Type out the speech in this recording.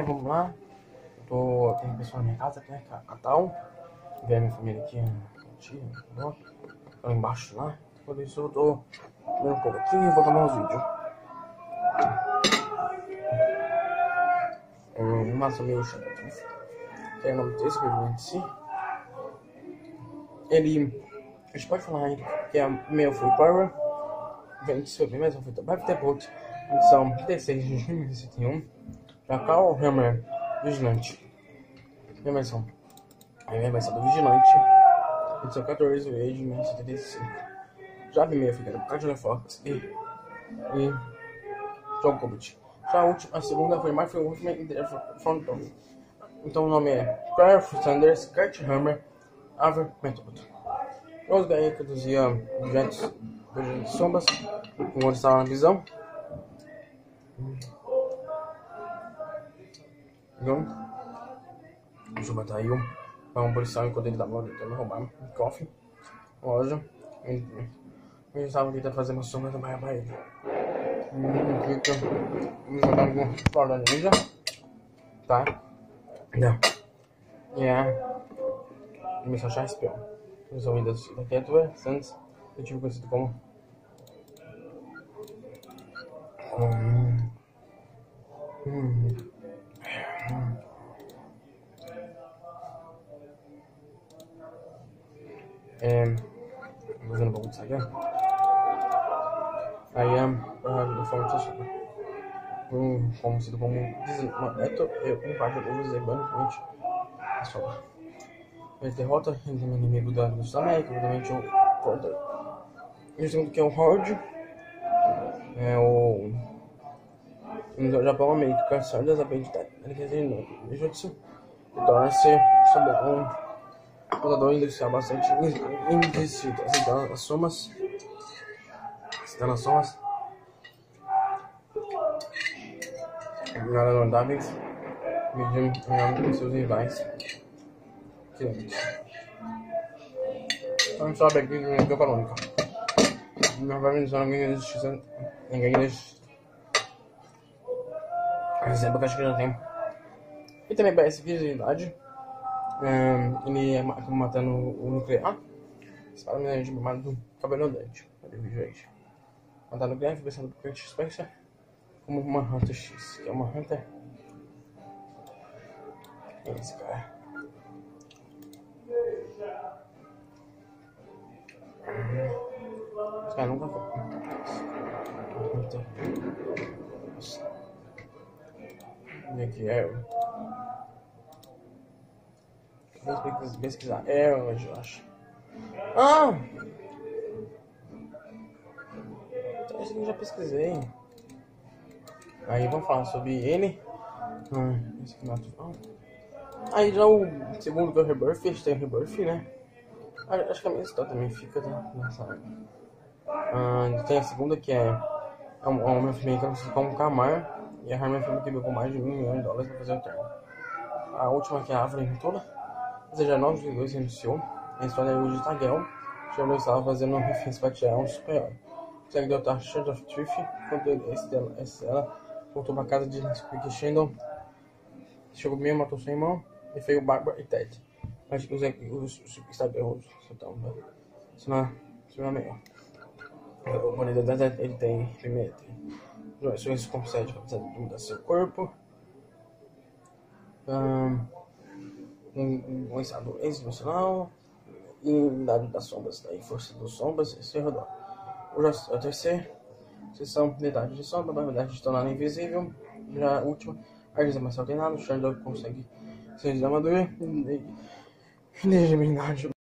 Então vamos lá. Tem pessoal na minha casa, tem Catal. Vem a minha família aqui, tia, lá embaixo lá. Por isso eu tô vendo um pouco aqui e vou tomar uns vídeos. Mas o meu ShadoW Thief, que é o nome desse supervilões. Ele, a gente pode falar aí que é meu free power. Vem de subir mais um feito Back Debut, edição 16 de 2071. Pra Hammer Vigilante. Minha versão do Vigilante, edição 14 de 1975. Já vi meio ficando por causa de Fox e John Cobbett. Já a segunda foi mais Hawkman e Frontal. Então o nome é Claire Sanders, Kurt Hammer, Aver Method. Os ganhei que produzia objetos de sombras quando estava na visão. Então, deixa eu botar aí um policial enquanto ele estava tentando roubar um cofre na loja. Ele estava tentando fazer uma sombra também para ele. Vamos jogar algum fora da ninja. Tá? Não. E me achar espião. Os homens da criatura, Santos, eu tive conhecido como. Fazendo um pouco de saga. Aí eu falo conhecido como neto, eu parte do uso a sobra. Ele derrota o inimigo da luz da América, obviamente o Porter. E o segundo que é o Horde, é o Japão Amit, caçador das habilidades, ele quer dizer nome, jutsu, e torna-se um lutador industrial bastante indeciso. As somas, nada notáveis, medindo com seus rivais. Então sobe aqui no meu canônico. Não vai mencionar ninguém existe. Exemplo que acho que já tem. E também parece visibilidade. Ele é matando o nuclear. Espada mineral chamado cabelo andante. Matar o nuclear, pensando por Kurt Spencer como uma Hunter X, que é uma Hunter. Esse cara. Esse cara nunca foi. Onde é que é? Vou pesquisar. Eu acho. Então, esse aqui eu já pesquisei. Aí vamos falar sobre ele. Esse aqui não é atual. Aí já o segundo que é o Rebirth, tem o Rebirth, né? Acho que a minha história também fica nessa área. Tem a segunda que é uma filme que ela como Camar. E a Carmel Amit que pegou mais de $1 milhão para fazer o termo. A última que é a árvore em toda. Ou seja, 9 de 2 iniciou. A história é o de Tagel. Shadow estava fazendo referência para tirar um super-herói. Consegue derrotar ShadoW Thief quando ela voltou para casa de Shadow. Chegou meio, matou sua irmã. E fez o Barbara e Ted. Mas os Instagrams então, isso não é melhor. O poder da Ted, ele tem primeiro. Isso concede a mudar seu corpo. Um estado ex-emocional. Unidade das sombras, daí força das sombras e se rodou. O terceiro, sessão unidade de sombra, habilidade de tornar invisível. Já a última, artista mais treinado, o Shadow consegue ser de armadura. Legibilidade